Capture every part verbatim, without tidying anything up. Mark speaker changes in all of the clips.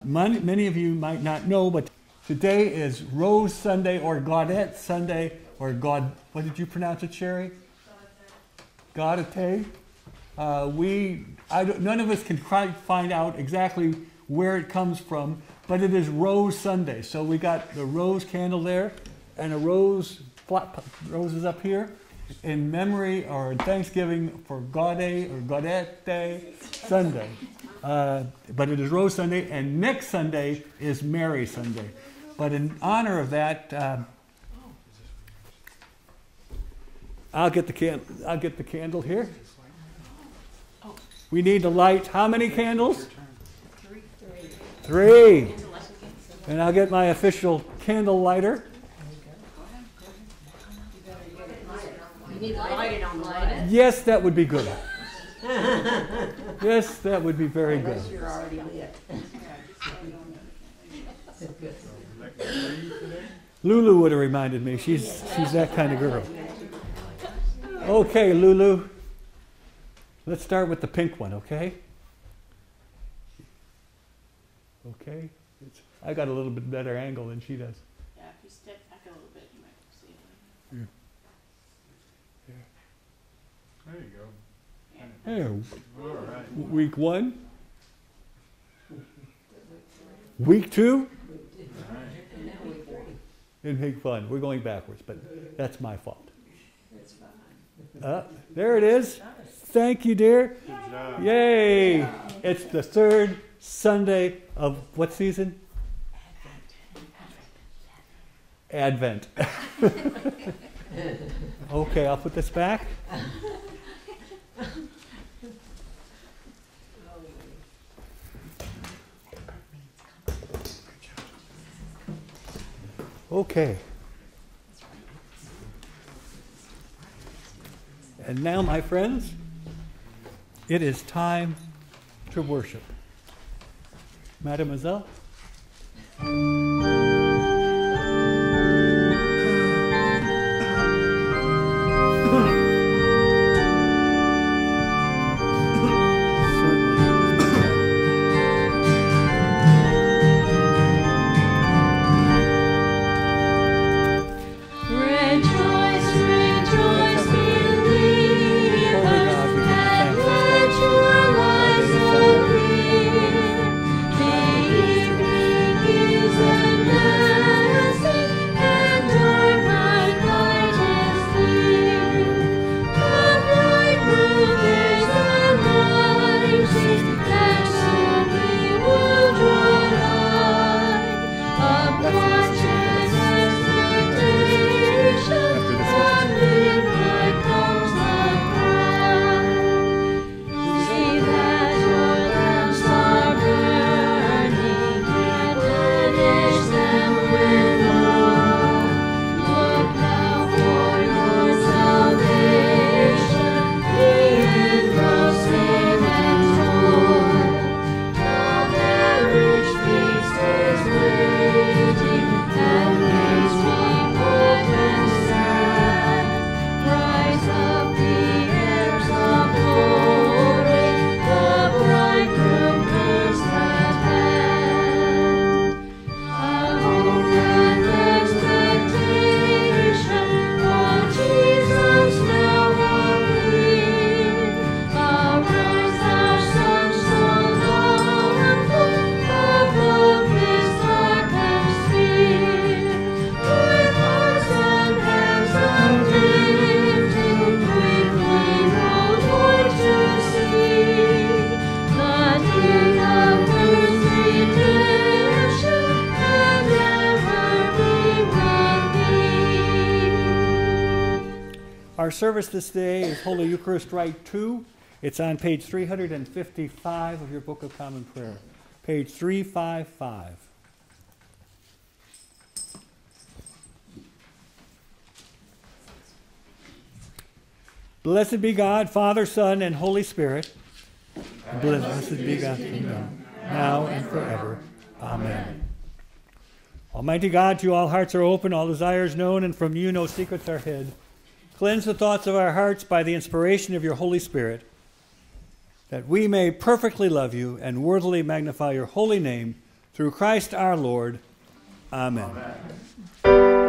Speaker 1: Many, many of you might not know, but today is Rose Sunday or Gaudete Sunday or God. What did you pronounce it, Sherry? Gaudete. Uh, we, I don't, none of us can try, find out exactly where it comes from, but it is Rose Sunday. So we got the rose candle there, and a rose, roses up here, in memory or in Thanksgiving for Gaudete or Gaudete Sunday. Uh, but it is Rose Sunday, and next Sunday is Mary Sunday. But in honor of that, uh, I'll get the can- I'll get the candle here. We need to light how many candles? Three. Three. And I'll get my official candle lighter.
Speaker 2: You need to light it on the light.
Speaker 1: Yes, that would be good. Yes, that would be very good.
Speaker 2: Unless you're already lit.
Speaker 1: Lulu would have reminded me. She's she's that kind of girl. Okay, Lulu. Let's start with the pink one, okay? Okay. It's, I got a little bit better angle than she does.
Speaker 3: Yeah, if you step back a little bit, you might see it.
Speaker 1: Yeah.
Speaker 4: There you go.
Speaker 1: Hey,
Speaker 4: All right.
Speaker 1: week one. Week two. And make fun. We're going backwards, but that's my fault. Uh, there it is. Thank you, dear.
Speaker 4: Good job.
Speaker 1: Yay! It's the third Sunday of what season? Advent. Okay, I'll put this back. Okay. And now, my friends, it is time to worship. Mademoiselle? Our service this day is Holy Eucharist Rite two. It's on page three hundred fifty-five of your Book of Common Prayer. Page three fifty-five. Blessed be God, Father, Son, and Holy Spirit. Blessed be God's kingdom, now and forever. Amen. Almighty God, to you all hearts are open, all desires known, and from you no secrets are hid. Cleanse the thoughts of our hearts by the inspiration of your Holy Spirit, that we may perfectly love you and worthily magnify your holy name Through Christ our Lord. Amen.
Speaker 4: Amen.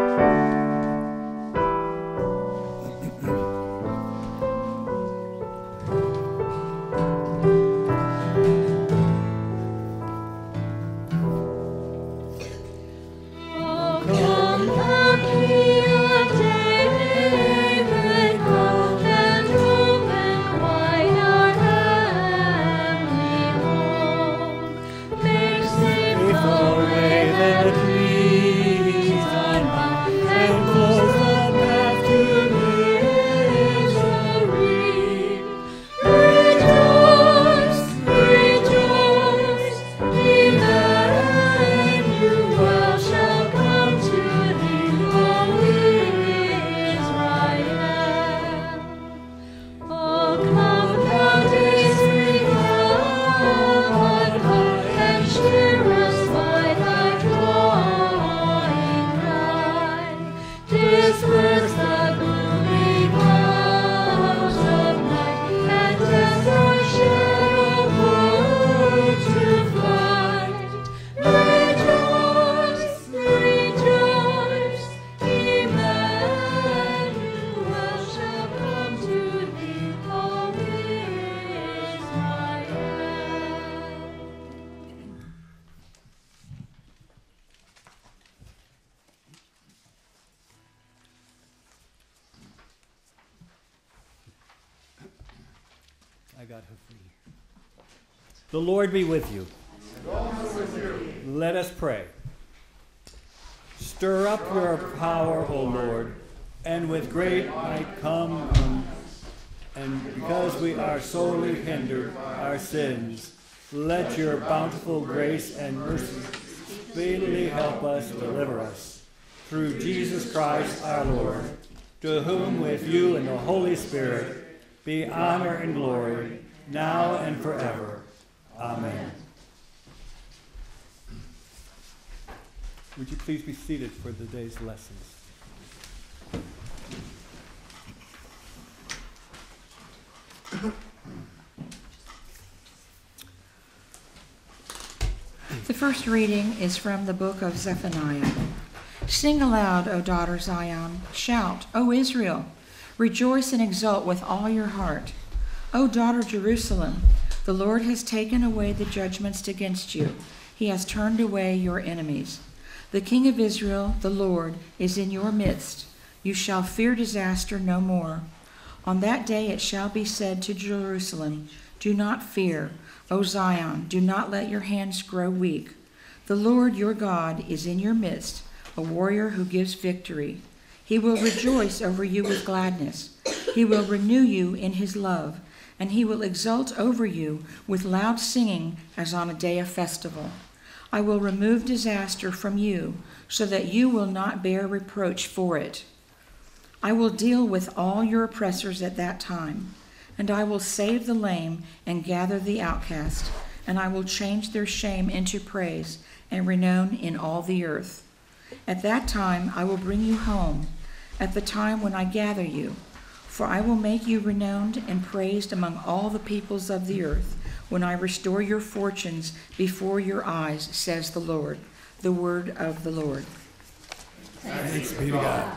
Speaker 1: I got her free. The Lord be with you. Let us pray. Stir up your power, O Lord, and with great might come, um, and because we are sorely hindered our sins, let your bountiful grace and mercy speedily help us, deliver us. Through Jesus Christ our Lord, to whom with you and the Holy Spirit be honor and glory, now and forever. Amen. Would you please be seated for the day's lessons?
Speaker 5: The first reading is from the book of Zephaniah. Sing aloud, O daughter Zion. Shout, O Israel. Rejoice and exult with all your heart. O daughter Jerusalem, the Lord has taken away the judgments against you. He has turned away your enemies. The King of Israel, the Lord, is in your midst. You shall fear disaster no more. On that day it shall be said to Jerusalem, do not fear. O Zion, do not let your hands grow weak. The Lord your God is in your midst, a warrior who gives victory. He will rejoice over you with gladness. He will renew you in his love, and he will exult over you with loud singing as on a day of festival. I will remove disaster from you, so that you will not bear reproach for it. I will deal with all your oppressors at that time, and I will save the lame and gather the outcast, and I will change their shame into praise and renown in all the earth. At that time I will bring you home, at the time when I gather you, for I will make you renowned and praised among all the peoples of the earth, when I restore your fortunes before your eyes, says the Lord. The word of the Lord.
Speaker 1: Thanks be to God.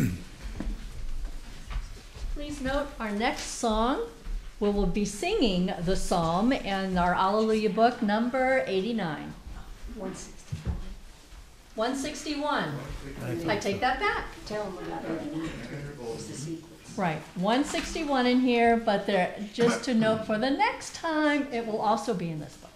Speaker 2: Please note our next song, we will be singing the psalm in our Alleluia book, number eighty-nine.
Speaker 3: one sixty-one.
Speaker 2: one sixty-one. I take that back.
Speaker 3: Tell them about eighty-nine. It's the sequence.
Speaker 2: Right, one sixty-one in here, but there, just to note for the next time, it will also be in this book.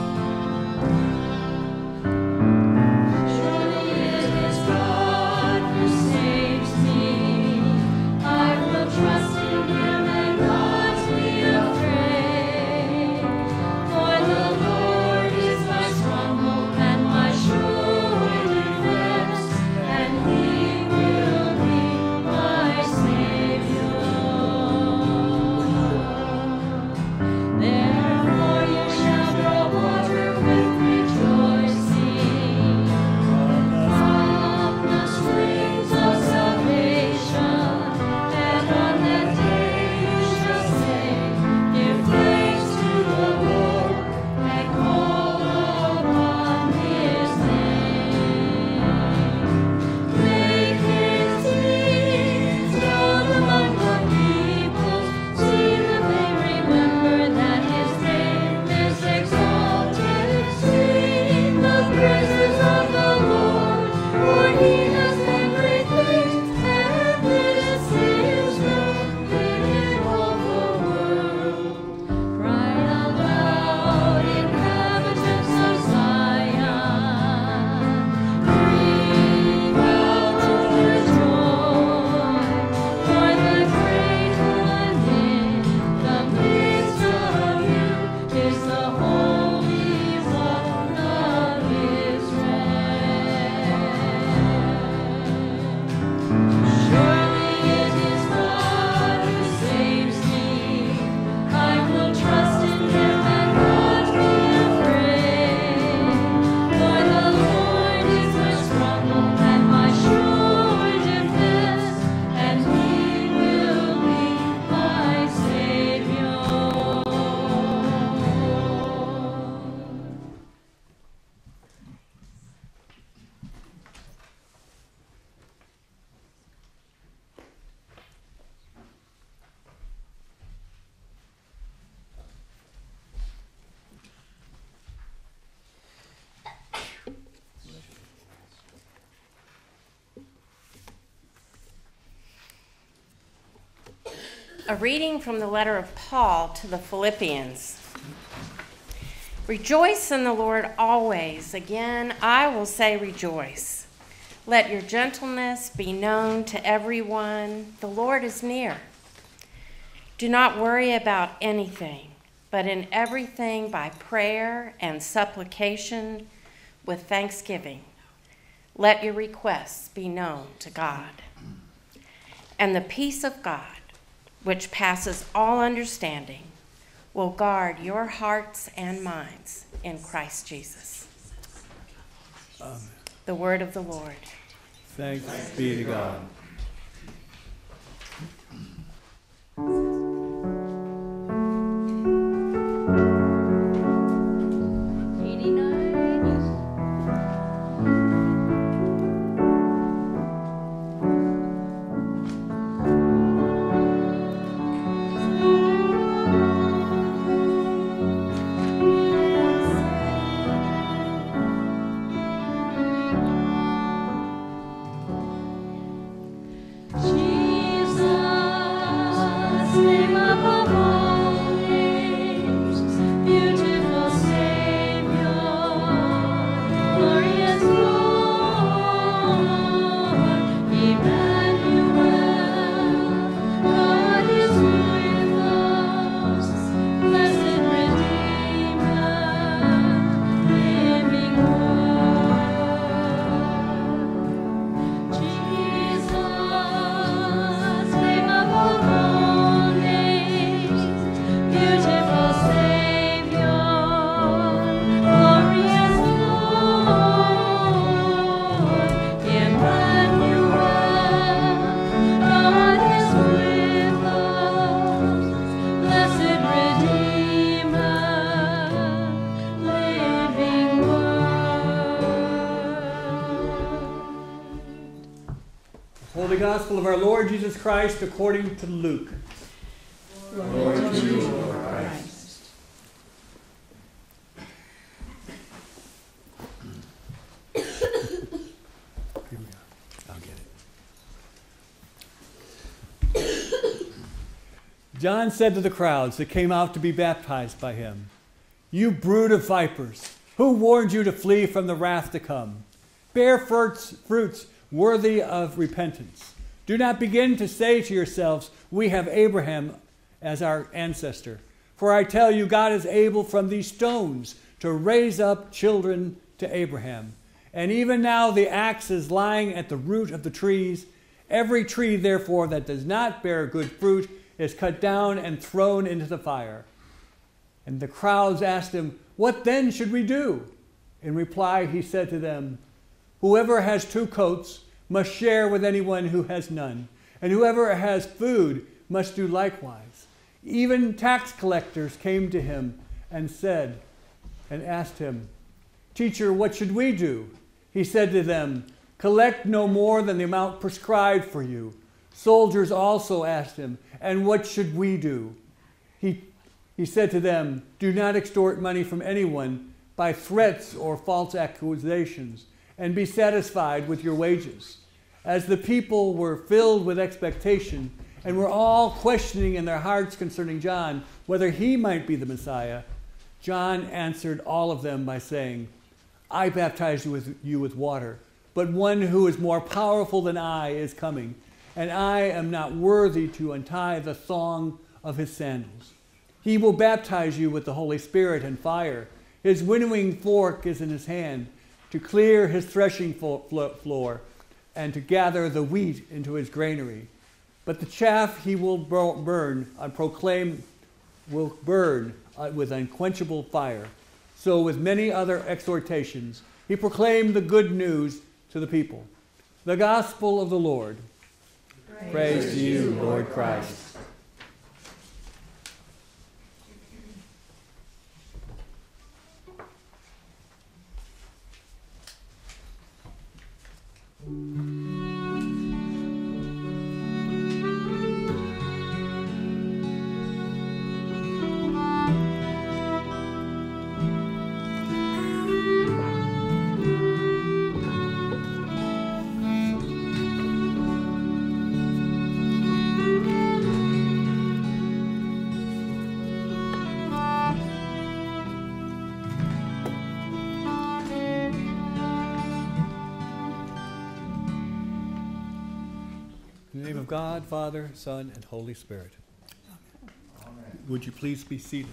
Speaker 4: Surely it is God A reading from the letter of Paul to the Philippians. Rejoice in the Lord always. Again, I will say rejoice. Let your gentleness be known to everyone. The Lord is near. Do not worry about anything, but in everything by prayer and supplication with thanksgiving, let your requests be known to God. And the peace of God, which passes all understanding, will guard your hearts and minds in Christ Jesus.
Speaker 1: Amen.
Speaker 4: The word of the Lord.
Speaker 1: Thanks be to God. Holy Gospel of our Lord Jesus Christ according to Luke.
Speaker 5: Glory to you, Lord Christ.
Speaker 1: Here we are. I'll get it. John said to the crowds that came out to be baptized by him, "You brood of vipers, who warned you to flee from the wrath to come? Bear fruits, fruits worthy of repentance. Do not begin to say to yourselves, 'We have Abraham as our ancestor.' For I tell you, God is able from these stones to raise up children to Abraham. And even now the axe is lying at the root of the trees. Every tree, therefore, that does not bear good fruit is cut down and thrown into the fire." And the crowds asked him, "What then should we do?" In reply, he said to them, "Whoever has two coats must share with anyone who has none, and whoever has food must do likewise." Even tax collectors came to him and said, and asked him, "Teacher, what should we do?" He said to them, "Collect no more than the amount prescribed for you." Soldiers also asked him, "And what should we do?" He, he said to them, "Do not extort money from anyone by threats or false accusations, and be satisfied with your wages." As the people were filled with expectation and were all questioning in their hearts concerning John whether he might be the Messiah, John answered all of them by saying, "I baptize you with, you with water, but one who is more powerful than I is coming, and I am not worthy to untie the thong of his sandals. He will baptize you with the Holy Spirit and fire. His winnowing fork is in his hand, to clear his threshing floor and to gather the wheat into his granary. But the chaff he will burn and proclaim will burn with unquenchable fire." So with many other exhortations, he proclaimed the good news to the people. The gospel of the Lord. Praise, Praise to you, Lord Christ. of God, Father, Son, and Holy Spirit. Amen. Would you please be seated?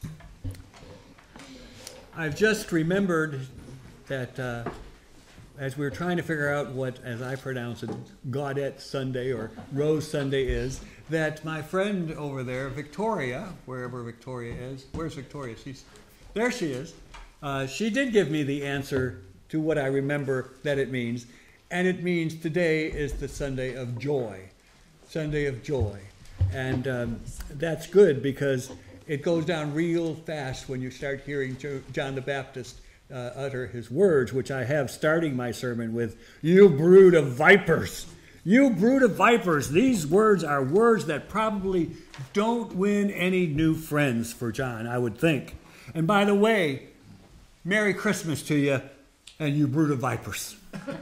Speaker 1: I've just remembered that uh, as we were trying to figure out what, as I pronounce it, Gaudete Sunday or Rose Sunday is, that my friend over there, Victoria, wherever Victoria is, where's Victoria? She's there. She is. Uh, she did give me the answer to what I remember that it means, and it means today is the Sunday of joy, Sunday of joy, and um, that's good because it goes down real fast when you start hearing jo- John the Baptist uh, utter his words, which I have starting my sermon with, "You brood of vipers." You brood of vipers. These words are words that probably don't win any new friends for John, I would think. And by the way, Merry Christmas to you, and you brood of vipers.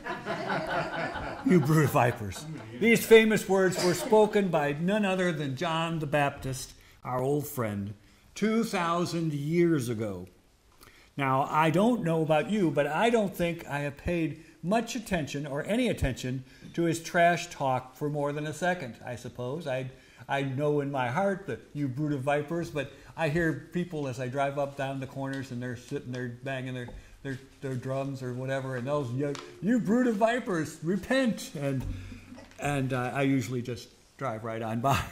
Speaker 1: You brood of vipers. These famous words were spoken by none other than John the Baptist, our old friend, two thousand years ago. Now, I don't know about you, but I don't think I have paid much attention or any attention to his trash talk for more than a second, I suppose. I I know in my heart that you brood of vipers, but I hear people as I drive up down the corners and they're sitting there banging their, their, their drums or whatever, and those, you, you brood of vipers, repent. And, and uh, I usually just drive right on by.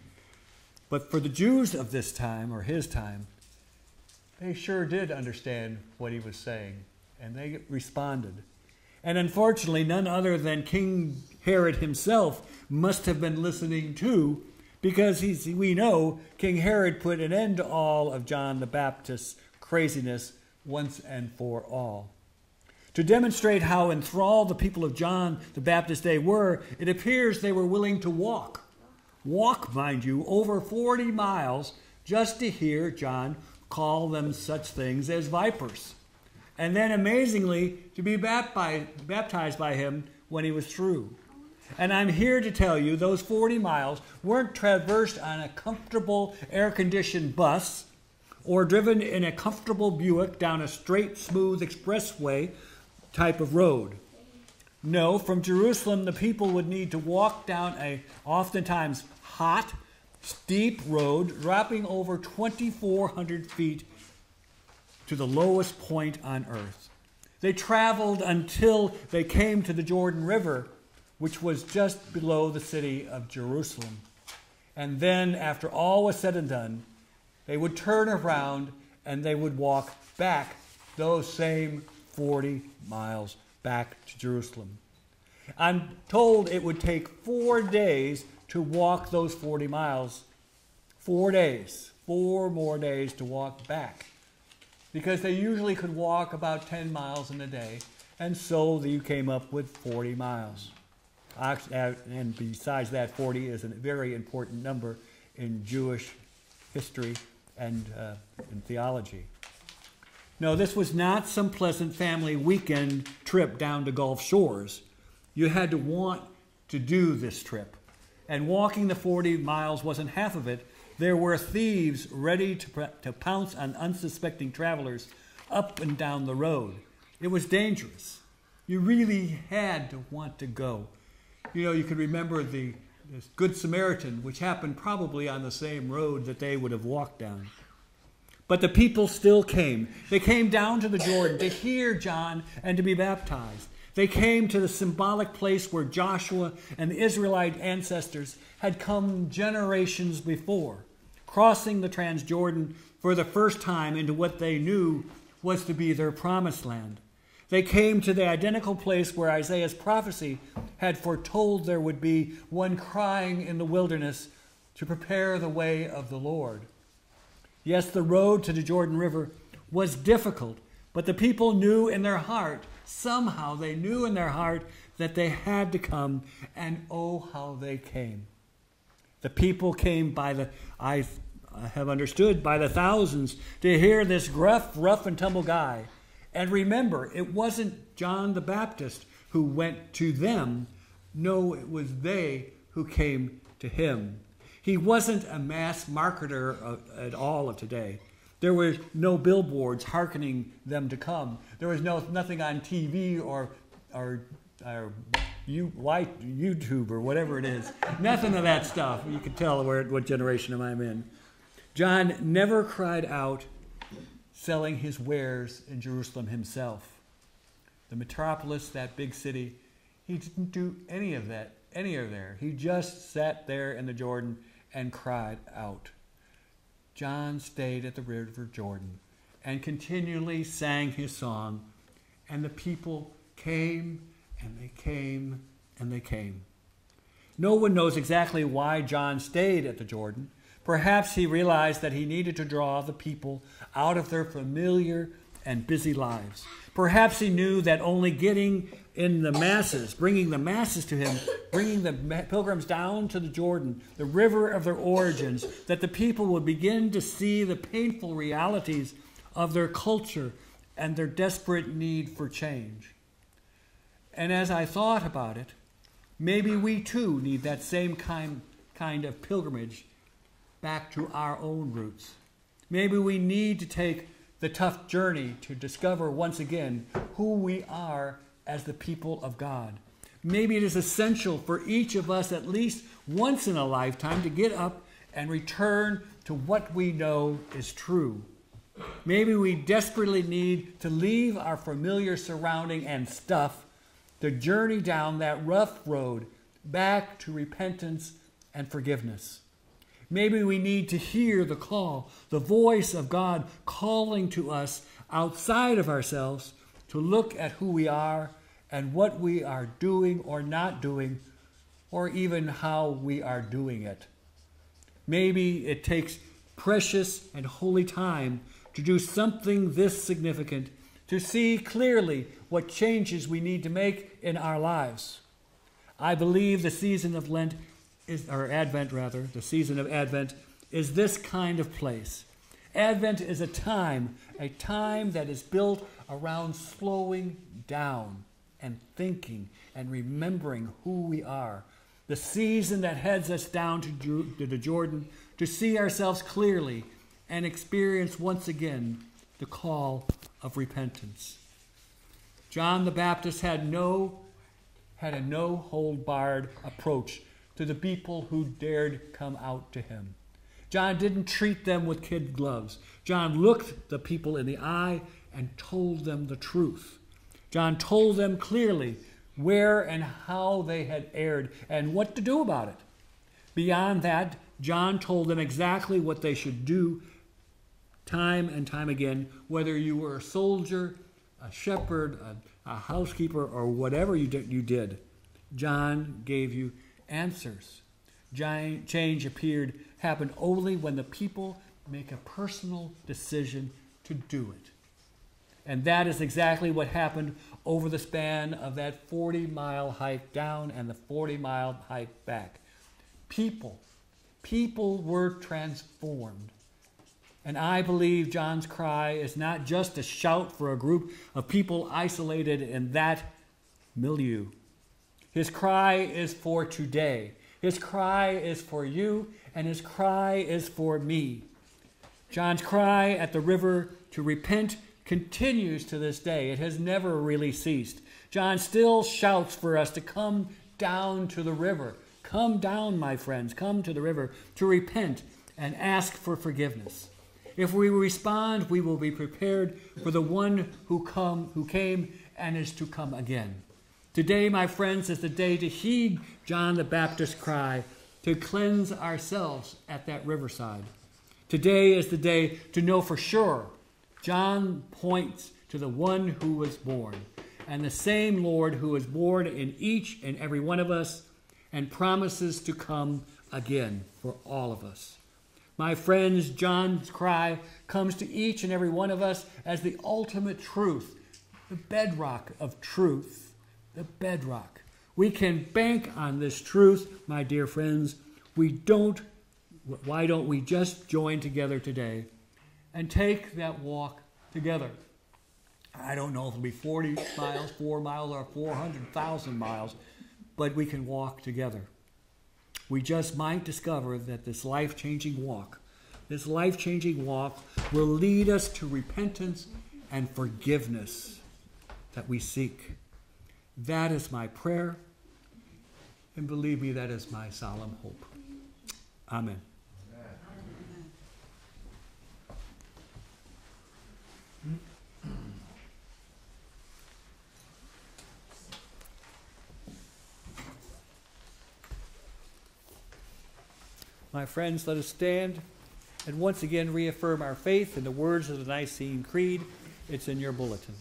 Speaker 1: But for the Jews of this time, or his time, they sure did understand what he was saying, and they responded. And unfortunately, none other than King Herod himself must have been listening too, because he's, we know King Herod put an end to all of John the Baptist's craziness once and for all. To demonstrate how enthralled the people of John the Baptist day were, it appears they were willing to walk. Walk, mind you, over forty miles just to hear John call them such things as vipers. And then, amazingly, to be baptized by him when he was through. And I'm here to tell you those forty miles weren't traversed on a comfortable air-conditioned bus or driven in a comfortable Buick down a straight, smooth expressway type of road. No, from Jerusalem, the people would need to walk down a oftentimes hot, steep road, dropping over twenty-four hundred feet to the lowest point on earth. They traveled until they came to the Jordan River, which was just below the city of Jerusalem. And then, after all was said and done, they would turn around and they would walk back those same forty miles back to Jerusalem. I'm told it would take four days to walk those forty miles. Four days. Four more days to walk back. Because they usually could walk about ten miles in a day, and so you came up with forty miles. And besides that, forty is a very important number in Jewish history and uh, in theology. No, this was not some pleasant family weekend trip down to Gulf Shores. You had to want to do this trip. And walking the forty miles wasn't half of it. There were thieves ready to, to pounce on unsuspecting travelers up and down the road. It was dangerous. You really had to want to go. You know, you could remember the, the Good Samaritan, which happened probably on the same road that they would have walked down. But the people still came. They came down to the Jordan to hear John and to be baptized. They came to the symbolic place where Joshua and the Israelite ancestors had come generations before, crossing the Transjordan for the first time into what they knew was to be their promised land. They came to the identical place where Isaiah's prophecy had foretold there would be one crying in the wilderness to prepare the way of the Lord. Yes, the road to the Jordan River was difficult, but the people knew in their heart, somehow they knew in their heart that they had to come, and oh, how they came. The people came by the, I have understood, by the thousands to hear this gruff, rough and tumble guy. And remember, it wasn't John the Baptist who went to them. No, it was they who came to him. He wasn't a mass marketer of, at all of today. There were no billboards hearkening them to come. There was no nothing on T V or, or, or you white YouTube or whatever it is. Nothing of that stuff. You can tell where what generation I'm in. John never cried out selling his wares in Jerusalem himself. The metropolis, that big city, he didn't do any of that, any of there. He just sat there in the Jordan and cried out. John stayed at the river Jordan and continually sang his song, and the people came and they came and they came. No one knows exactly why John stayed at the Jordan. Perhaps he realized that he needed to draw the people out of their familiar and busy lives. Perhaps he knew that only getting in the masses, bringing the masses to him, bringing the pilgrims down to the Jordan, the river of their origins, that the people would begin to see the painful realities of their culture and their desperate need for change. And as I thought about it, maybe we too need that same kind, kind of pilgrimage back to our own roots. Maybe we need to take the tough journey to discover once again who we are as the people of God. Maybe it is essential for each of us at least once in a lifetime to get up and return to what we know is true. Maybe we desperately need to leave our familiar surrounding and stuff to journey down that rough road back to repentance and forgiveness. Maybe we need to hear the call, the voice of God calling to us outside of ourselves to look at who we are and what we are doing or not doing, or even how we are doing it. Maybe it takes precious and holy time to do something this significant, to see clearly what changes we need to make in our lives. I believe the season of Lent is, or Advent rather, the season of Advent is this kind of place. Advent is a time, a time that is built around slowing down and thinking and remembering who we are. The season that heads us down to, to the Jordan to see ourselves clearly and experience once again the call of repentance. John the Baptist had no had a no-hold-barred approach to the people who dared come out to him. John didn't treat them with kid gloves. John looked the people in the eye and told them the truth. John told them clearly where and how they had erred and what to do about it. Beyond that, John told them exactly what they should do time and time again, whether you were a soldier, a shepherd, a, a housekeeper, or whatever you did, you did. John gave you answers. Giant change appeared happened only when the people make a personal decision to do it. And that is exactly what happened over the span of that forty-mile hike down and the forty-mile hike back. People, people were transformed. And I believe John's cry is not just a shout for a group of people isolated in that milieu. His cry is for today. His cry is for you, and his cry is for me. John's cry at the river to repent continues to this day. It has never really ceased. John still shouts for us to come down to the river. Come down, my friends, come to the river to repent and ask for forgiveness. If we respond, we will be prepared for the one who come, who came and is to come again. Today, my friends, is the day to heed John the Baptist's cry, to cleanse ourselves at that riverside. Today is the day to know for sure John points to the one who was born, and the same Lord who is born in each and every one of us and promises to come again for all of us. My friends, John's cry comes to each and every one of us as the ultimate truth, the bedrock of truth, the bedrock. We can bank on this truth, my dear friends. We don't, why don't we just join together today and take that walk together? I don't know if it'll be forty miles, four miles, or four hundred thousand miles, but we can walk together. We just might discover that this life-changing walk, this life-changing walk will lead us to repentance and forgiveness that we seek. That is my prayer, And believe me, that is my solemn hope. Amen. My friends, let us stand and once again reaffirm our faith in the words of the Nicene Creed. It's in your bulletin.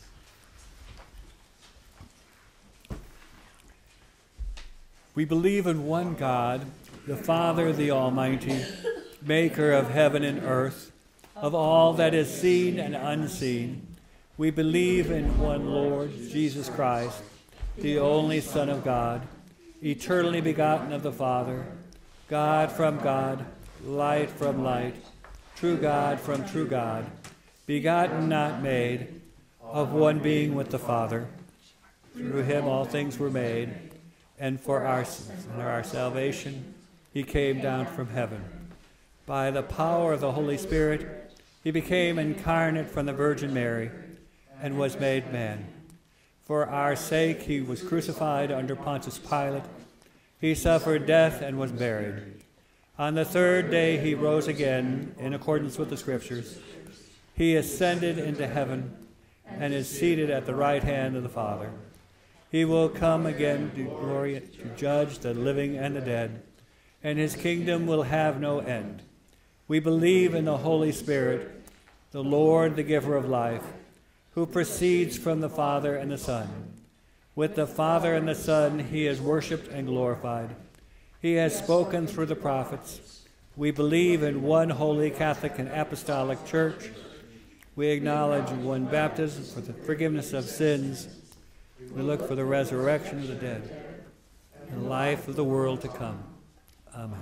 Speaker 1: We believe in one God, the Father, the Almighty, maker of heaven and earth, of all that is seen and unseen. We believe in one Lord, Jesus Christ, the only Son of God, eternally begotten of the Father, God from God, light from light, true God from true God, begotten, not made, of one being with the Father. Through him all things were made, and for our, for our salvation he came down from heaven. By the power of the Holy Spirit, he became incarnate from the Virgin Mary and was made man. For our sake he was crucified under Pontius Pilate. He suffered death and was buried. On the third day he rose again in accordance with the Scriptures. He ascended into heaven and is seated at the right hand of the Father. He will come again to glory to judge the living and the dead, and his kingdom will have no end. We believe in the Holy Spirit, the Lord, the giver of life, who proceeds from the Father and the Son. With the Father and the Son he is worshipped and glorified. He has spoken through the prophets. We believe in one holy Catholic and Apostolic Church. We acknowledge one baptism for the forgiveness of sins. We look for the resurrection of the dead and life of the world to come. Amen.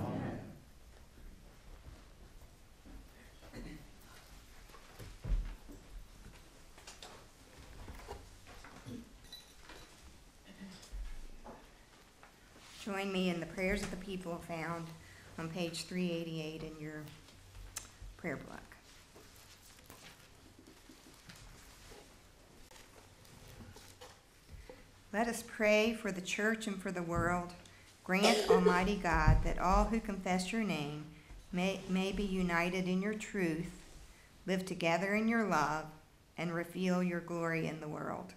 Speaker 6: Join me in the prayers of the people found on page three eighty-eight in your prayer book. Let us pray for the church and for the world. Grant, Almighty God, that all who confess your name may, may be united in your truth, live together in your love, and reveal your glory in the world.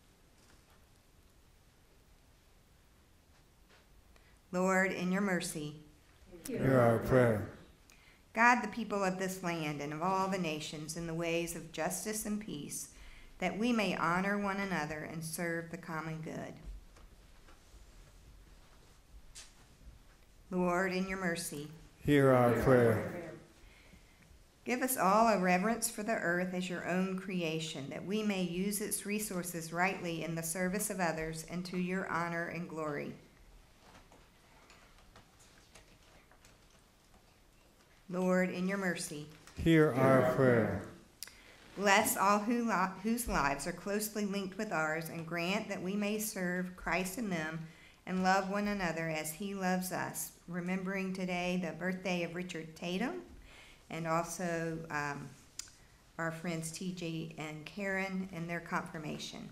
Speaker 6: Lord, in your mercy,
Speaker 1: Hear our prayer.
Speaker 6: guide the people of this land and of all the nations in the ways of justice and peace, that we may honor one another and serve the common good. Lord, in your mercy,
Speaker 1: Hear our prayer.
Speaker 6: give us all a reverence for the earth as your own creation, that we may use its resources rightly in the service of others and to your honor and glory. Lord, in your mercy,
Speaker 1: Hear our prayer.
Speaker 6: bless all who li- whose lives are closely linked with ours, and grant that we may serve Christ in them and love one another as he loves us, remembering today the birthday of Richard Tatum and also um, our friends T J and Karen and their confirmation.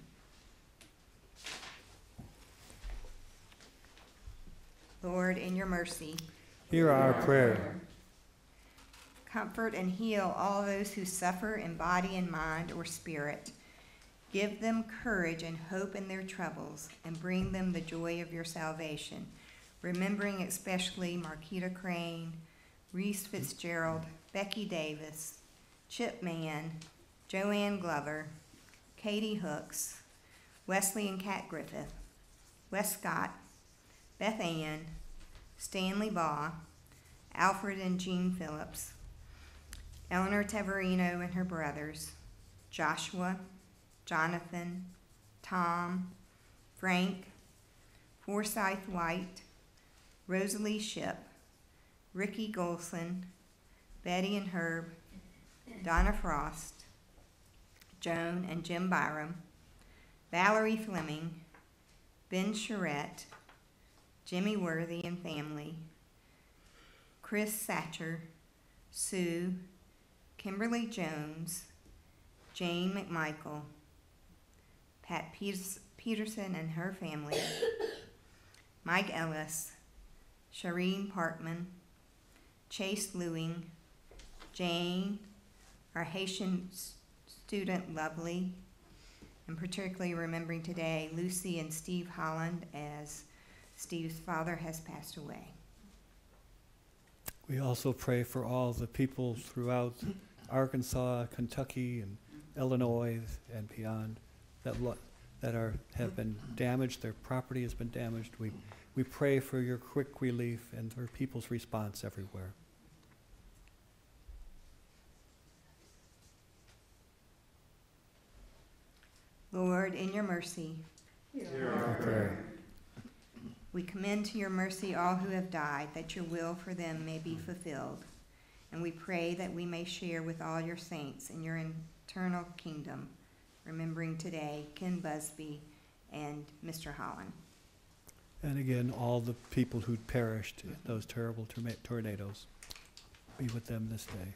Speaker 6: Lord, in your mercy,
Speaker 1: Hear our prayer.
Speaker 6: comfort and heal all those who suffer in body and mind or spirit. Give them courage and hope in their troubles, and bring them the joy of your salvation, remembering especially Marquita Crane, Reese Fitzgerald, Becky Davis, Chip Mann, Joanne Glover, Katie Hooks, Wesley and Kat Griffith, Wes Scott, Beth Ann, Stanley Baugh, Alfred and Jean Phillips, Eleanor Taverino and her brothers, Joshua, Jonathan, Tom, Frank, Forsyth White, Rosalie Ship, Ricky Golson, Betty and Herb, Donna Frost, Joan and Jim Byram, Valerie Fleming, Ben Charette, Jimmy Worthy and family, Chris Satcher, Sue, Kimberly Jones, Jane McMichael, Pat Peters- Peterson and her family, Mike Ellis, Shireen Parkman, Chase Lewing, Jane, our Haitian s- student Lovely, and particularly remembering today Lucy and Steve Holland, as Steve's father has passed away.
Speaker 1: We also pray for all the people throughout Arkansas, Kentucky, and Illinois, and beyond that lo- that are have been damaged. Their property has been damaged. We we pray for your quick relief and for people's response everywhere.
Speaker 6: Lord, in your mercy,
Speaker 1: Our prayer.
Speaker 6: we commend to your mercy all who have died, that your will for them may be fulfilled. And we pray that we may share with all your saints in your eternal kingdom, remembering today Ken Busby and Mister Holland.
Speaker 1: And again, all the people who perished in those terrible torma- tornadoes, be with them this day.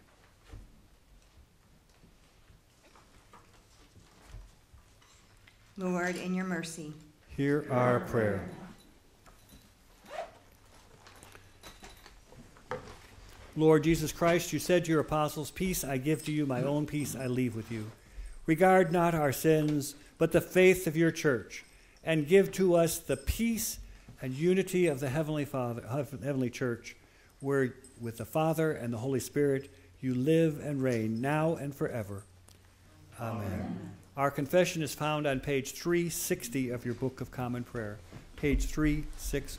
Speaker 6: Lord, in your mercy,
Speaker 1: Hear our prayer. Lord Jesus Christ, you said to your apostles, "Peace I give to you, my own peace I leave with you. Regard not our sins, but the faith of your church, and give to us the peace and unity of the Heavenly Father, Heavenly Church, where with the Father and the Holy Spirit you live and reign now and forever. Amen. Amen. Our confession is found on page three sixty of your Book of Common Prayer, page three sixty.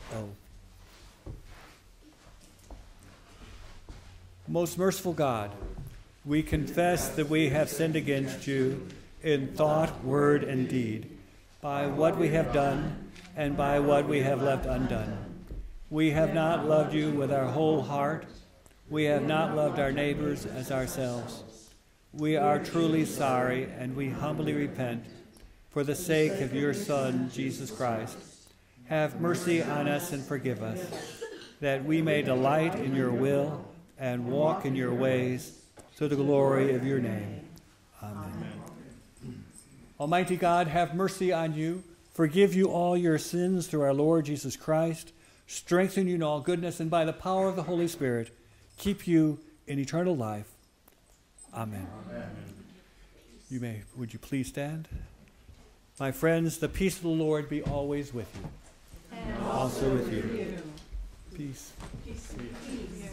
Speaker 1: Most merciful God, we confess that we have sinned against you in thought, word, and deed, by what we have done and by what we have left undone. We have not loved you with our whole heart. We have not loved our neighbors as ourselves. We are truly sorry, and we humbly repent for the sake of your Son, Jesus Christ. Have mercy on us and forgive us, that we may delight in your will and walk in your ways to the glory of your name. Amen. Amen. Almighty God, have mercy on you, forgive you all your sins through our Lord Jesus Christ, strengthen you in all goodness, and by the power of the Holy Spirit, keep you in eternal life. Amen. Amen. You may, would you please stand? My friends, the peace of the Lord be always with you. And also with you. Peace. Peace. Peace.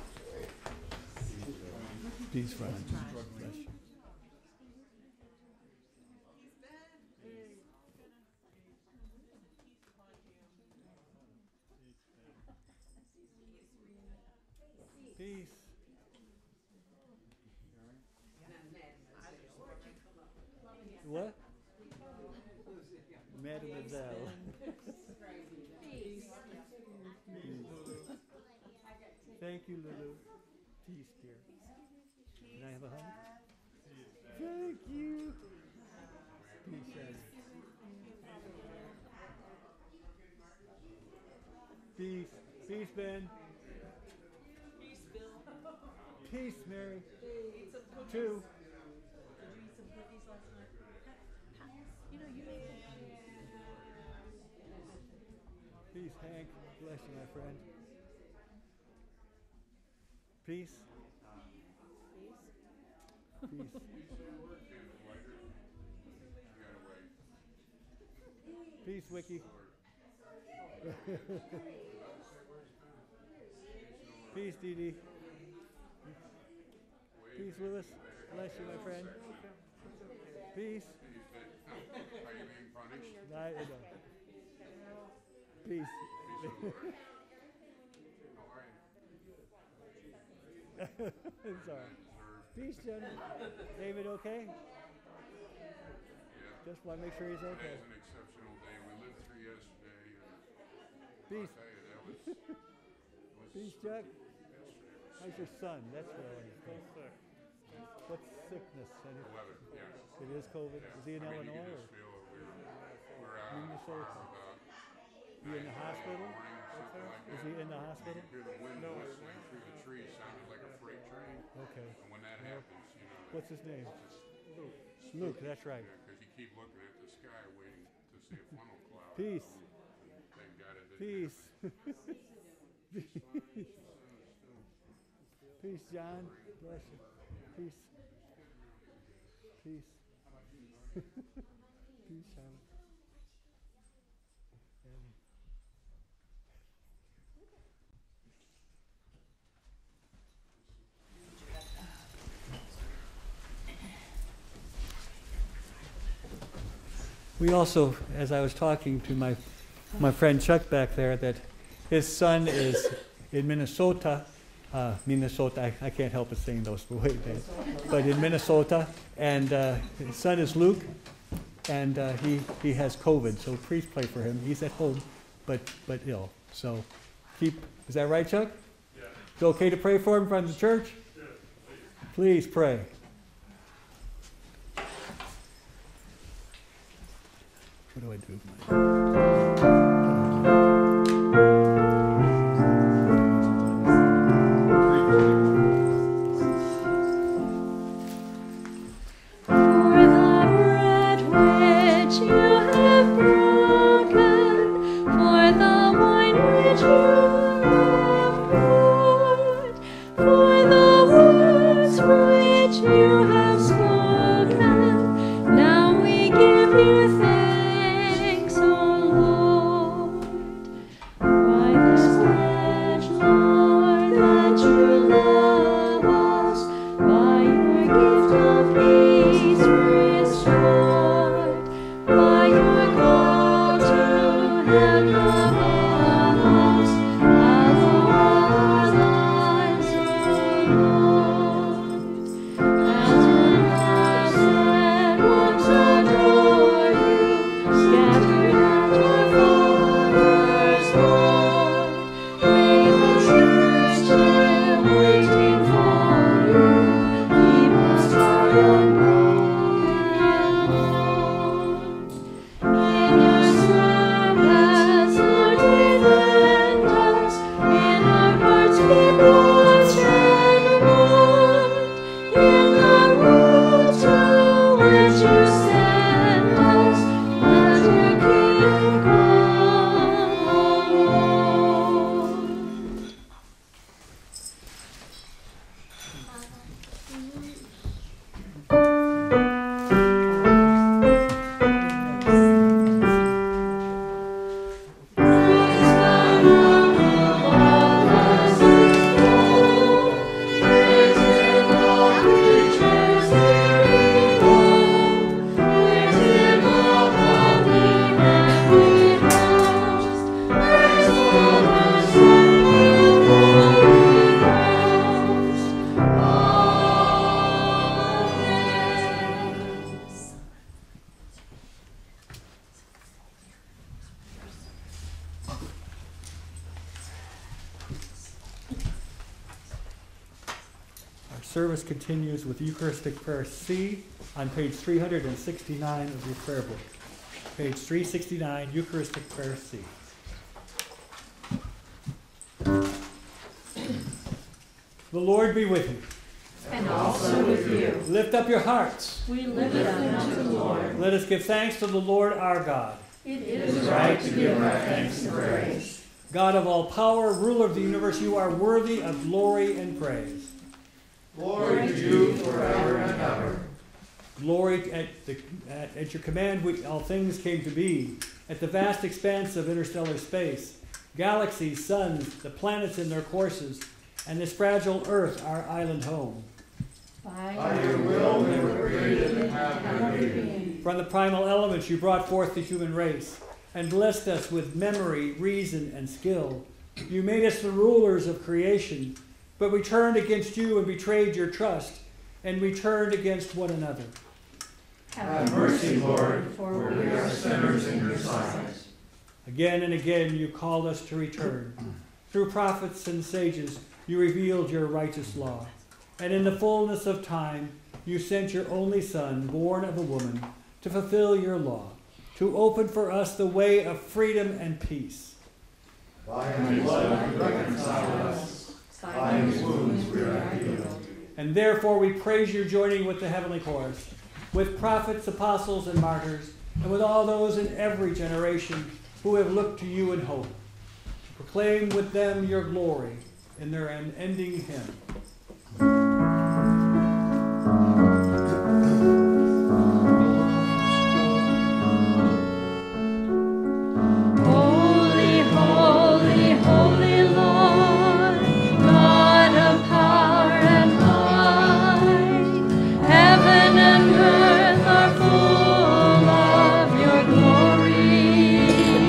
Speaker 1: Peace, friends. Bless you. Peace. What? Mademoiselle. Peace. Thank you, Lulu. Peace, dear. Can I have a hug? Thank you. Peace, Shannon. Peace. Peace, Ben. Peace, Bill. Peace, Mary. Two. You know, you made Peace, Hank. Bless you, my friend. Peace. Peace. Peace, Wiki. Peace, Dee Dee. Peace, Willis. Bless you, my friend. Peace.
Speaker 7: Are you being punished?
Speaker 1: I, I know. Peace. I'm sorry. Peace, Jen. David, okay?
Speaker 7: Yeah.
Speaker 1: Just want to make sure he's okay.
Speaker 7: Today's an exceptional day. We lived through yesterday. And
Speaker 1: Peace.
Speaker 7: I'll tell you, that was, it was
Speaker 1: Peace, Jack.
Speaker 7: yesterday was
Speaker 1: How's your son? That's what I want to know. What's sickness? Any-
Speaker 7: eleven, yeah.
Speaker 1: It is COVID. Is he in
Speaker 7: I mean, you
Speaker 1: Illinois
Speaker 7: could
Speaker 1: or
Speaker 7: just feel it. We were, we were out
Speaker 1: Minnesota?
Speaker 7: about
Speaker 1: He in the hospital?
Speaker 7: morning, something like
Speaker 1: Is
Speaker 7: that.
Speaker 1: he in the hospital?
Speaker 7: Hear the wind whistling through the trees, sounded like a freight train.
Speaker 1: Okay.
Speaker 7: And when that happens, you know,
Speaker 1: What's his name? Luke. Luke, that's right.
Speaker 7: because you keep looking at the sky waiting to see a funnel cloud.
Speaker 1: Peace.
Speaker 7: And thank God it didn't
Speaker 1: Peace. Peace, John. Bless you. Peace. Peace. Peace, Charlotte. And we also, as I was talking to my my friend Chuck back there, that his son is in Minnesota, uh, Minnesota, I, I can't help but saying those the way they, but in Minnesota, and uh, his son is Luke, and uh, he, he has COVID, so please pray for him. He's at home, but but ill. So keep, is that right, Chuck?
Speaker 7: Yeah.
Speaker 1: Is it okay to pray for him from the church?
Speaker 7: Yeah,
Speaker 1: Please
Speaker 7: please.
Speaker 1: pray. What do I do with my... Service continues with Eucharistic Prayer C on page three hundred sixty-nine of your prayer book. Page three sixty-nine, Eucharistic Prayer C. The Lord be with you.
Speaker 2: And also with you.
Speaker 1: Lift up your hearts.
Speaker 2: We lift them up to the Lord.
Speaker 1: Let us give thanks to the Lord our God.
Speaker 2: It is right to give our thanks and praise.
Speaker 1: God of all power, ruler of the universe, you are worthy of glory and praise.
Speaker 8: Glory to you forever and ever.
Speaker 1: Glory at, the, at, at your command, we, all things came to be. At the vast expanse of interstellar space, galaxies, suns, the planets in their courses, and this fragile earth, our island home.
Speaker 2: By,
Speaker 8: By your will we were created and have our being.
Speaker 1: From the primal elements you brought forth the human race, and blessed us with memory, reason, and skill. You made us the rulers of creation, but we turned against you and betrayed your trust, and we turned against one another.
Speaker 8: Have mercy, Lord, for we are sinners in your sight.
Speaker 1: Again and again you called us to return. Through prophets and sages you revealed your righteous law, and in the fullness of time you sent your only Son, born of a woman, to fulfill your law, to open for us the way of freedom and peace.
Speaker 8: By his blood you reconciled us. By his wounds we are healed.
Speaker 1: And therefore we praise you, joining with the heavenly chorus, with prophets, apostles, and martyrs, and with all those in every generation who have looked to you in hope. Proclaim with them your glory in their unending hymn.
Speaker 2: Holy, holy, holy Lord, God of power and might, heaven and earth are full of your glory.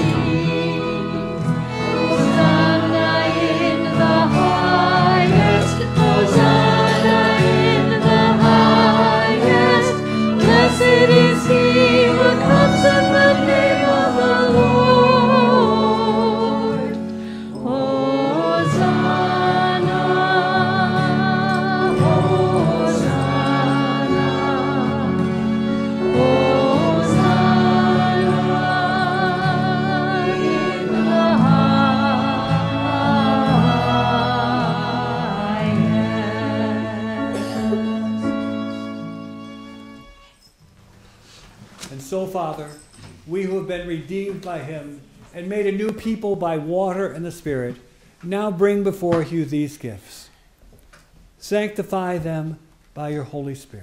Speaker 2: Hosanna in the highest, Hosanna in the highest. Blessed is he who comes in the name of the Lord. Hosanna, Hosanna, Hosanna in the highest.
Speaker 1: And so, Father, we who have been redeemed by him and made a new people by water and the Spirit, now bring before you these gifts. Sanctify them by your Holy Spirit.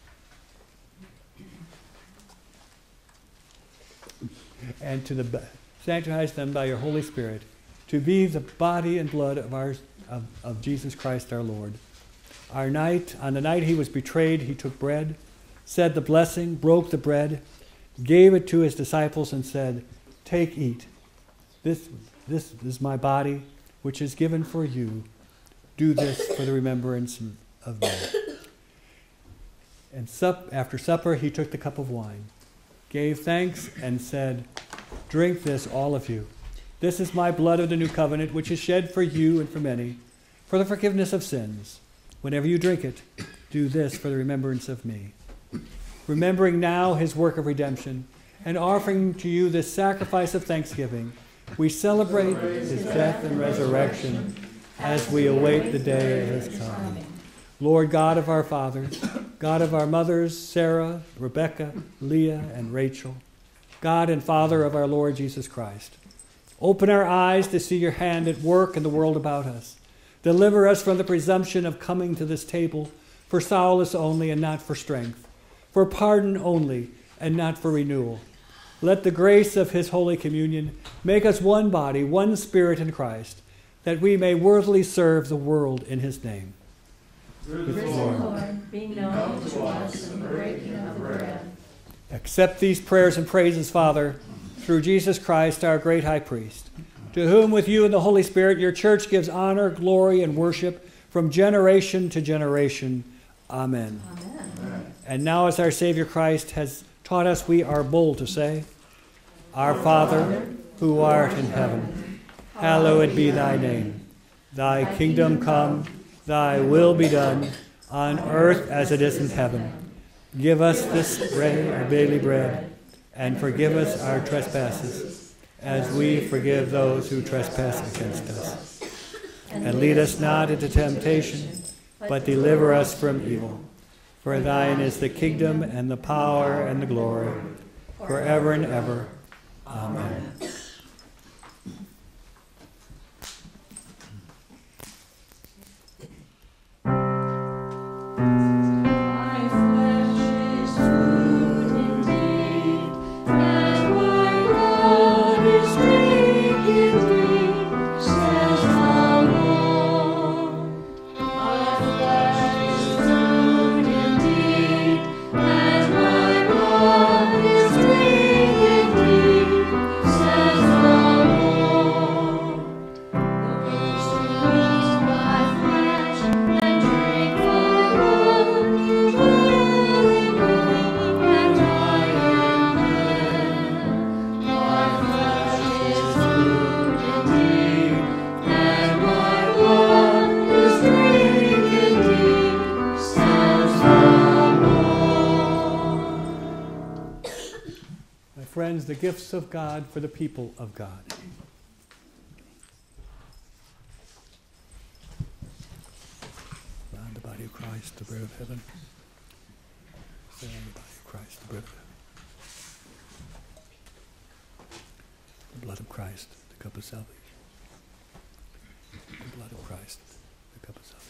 Speaker 1: And to the sanctify them by your Holy Spirit, to be the body and blood of our of, of Jesus Christ our Lord. Our night, on the night he was betrayed, he took bread, said the blessing, broke the bread, gave it to his disciples, and said, "Take, eat. This, this is my body, which is given for you. Do this for the remembrance of me." And sup, after supper, he took the cup of wine, gave thanks, and said, "Drink this, all of you. This is my blood of the new covenant, which is shed for you and for many, for the forgiveness of sins. Whenever you drink it, do this for the remembrance of me." Remembering now his work of redemption, and offering to you this sacrifice of thanksgiving, we celebrate his death and resurrection as we await the day of his coming. Lord God of our fathers, God of our mothers, Sarah, Rebecca, Leah, and Rachel, God and Father of our Lord Jesus Christ, open our eyes to see your hand at work in the world about us. Deliver us from the presumption of coming to this table for solace only and not for strength, for pardon only and not for renewal. Let the grace of his holy communion make us one body, one spirit in Christ, that we may worthily serve the world in his name.
Speaker 2: Risen Lord, be known to us in the breaking of the bread.
Speaker 1: Accept these prayers and praises, Father, through Jesus Christ, our great high priest, to whom with you and the Holy Spirit your church gives honor, glory, and worship from generation to generation. Amen.
Speaker 2: Amen.
Speaker 1: And now, as our Savior Christ has taught us, we are bold to say, Our Father, who art in heaven, hallowed be thy name. Thy kingdom come, thy will be done, on earth as it is in heaven. Give us this day our daily bread, and forgive us our trespasses, as we forgive those who trespass against us. And lead us not into temptation, but deliver us from evil. For thine is the kingdom and the power and the glory, forever and ever. Amen. Friends, the gifts of God for the people of God. Around the body of Christ, the bread of heaven. Around the body of Christ, the bread of heaven. The blood of Christ, the cup of salvation. blood of Christ. Pick up us up.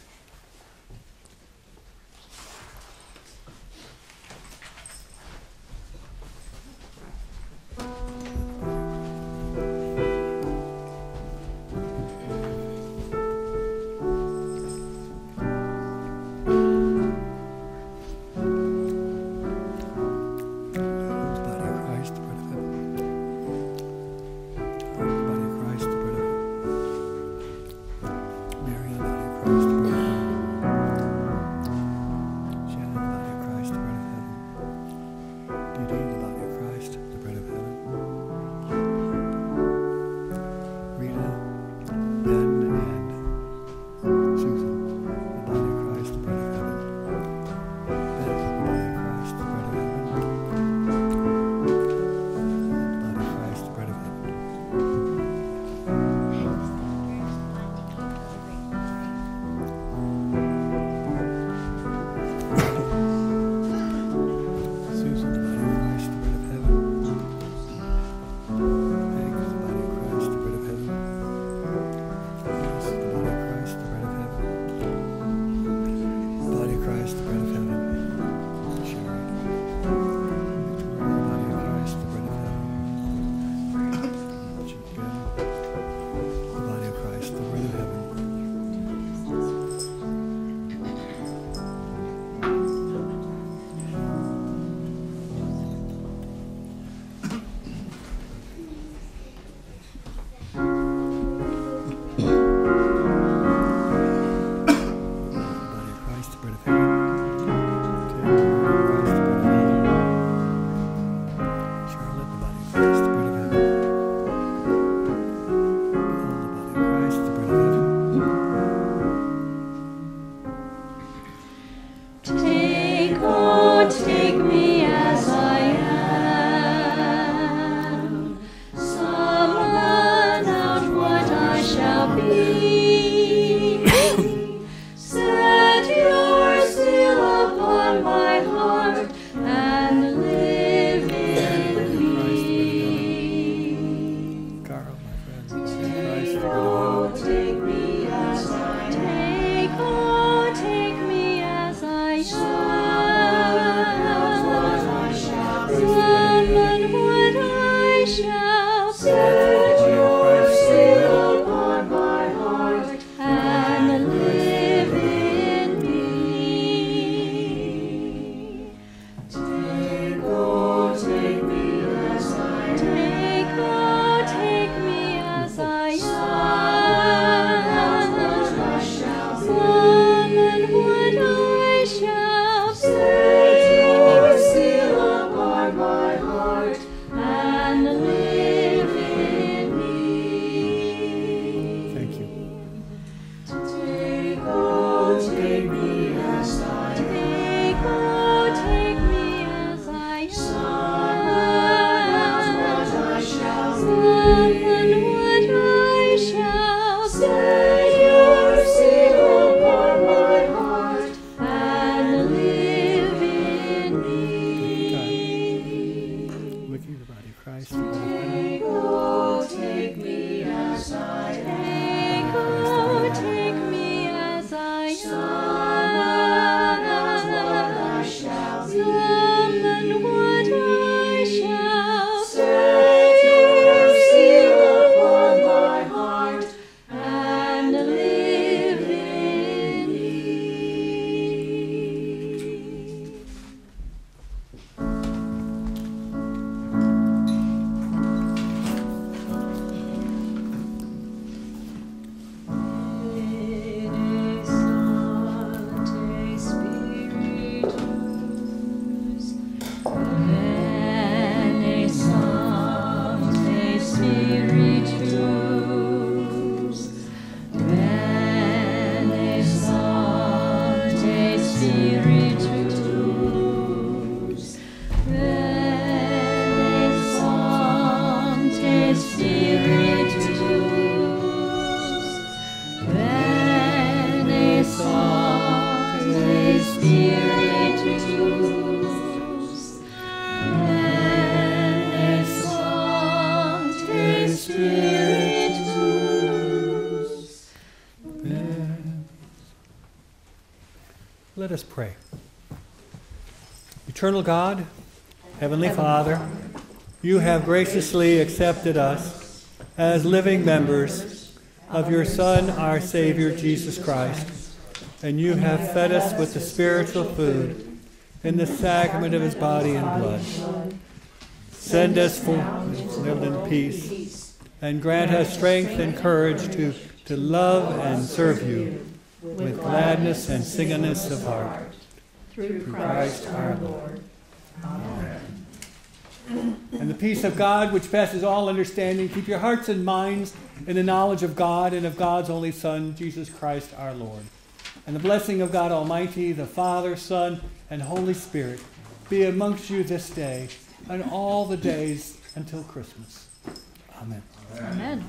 Speaker 1: Let us pray. Eternal God, Heavenly Father, you have graciously accepted us as living members of your Son, our Savior, Jesus Christ, and you have fed us with the spiritual food in the sacrament of his body and blood. Send us fulfilled in peace, and grant us strength and courage to, to love and serve you with gladness and singleness of heart. Through Christ our Lord. Amen. And the peace of God, which passes all understanding, keep your hearts and minds in the knowledge of God and of God's only Son, Jesus Christ our Lord. And the blessing of God Almighty, the Father, Son, and Holy Spirit be amongst you this day and all the days until Christmas. Amen.
Speaker 2: Amen.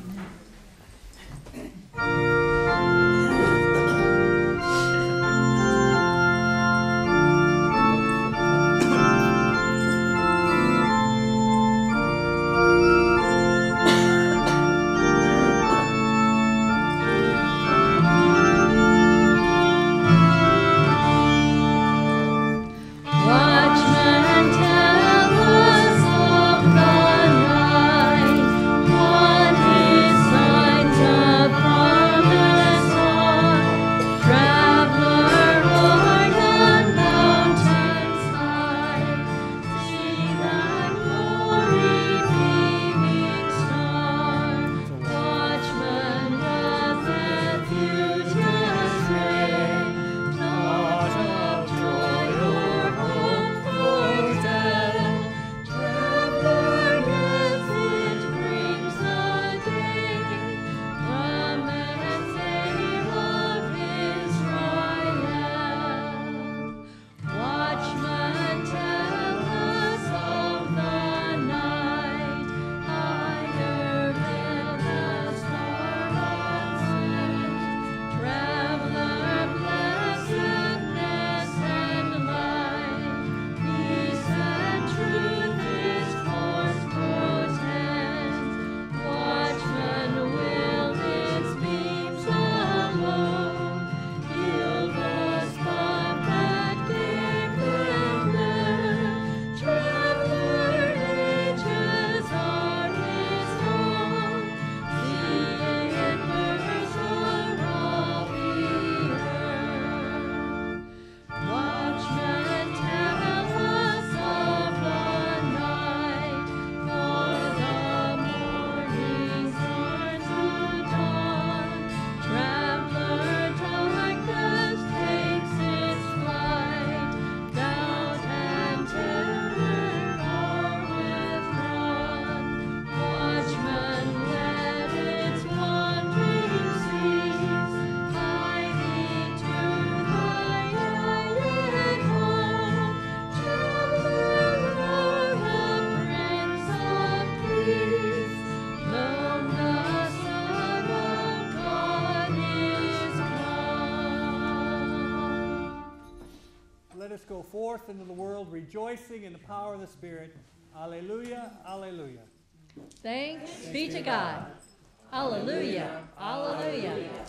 Speaker 9: Watchmen tell us of the night, what is signs of promise on, traveler o'er the mountain side, see that glory beaming star. Watchman, does that future say, not of joy or hope foretell? Traveler, yes, it brings the day, come and save of Israel. Watchman, tell us of the night, higher than the stars ascend. Traveler, blessedness and light, peace and truth His course portends. Watchman, will its beams alone heal the spot that gave them birth? Traveler, ages are His own, see it burst o'er all the earth. Watchmen, tell us of the night, for the morning stars are dawn. Traveler, darkness takes its flight, doubt and terror are withdrawn. Watchman, let its wandering cease, hie thee to thy added home. Traveler, o'er Prince of Peace, lo, the Son of God is come.
Speaker 1: Let us go forth into the world rejoicing in the power of the Spirit. Alleluia, alleluia.
Speaker 2: Thanks be to God. Hallelujah. Hallelujah.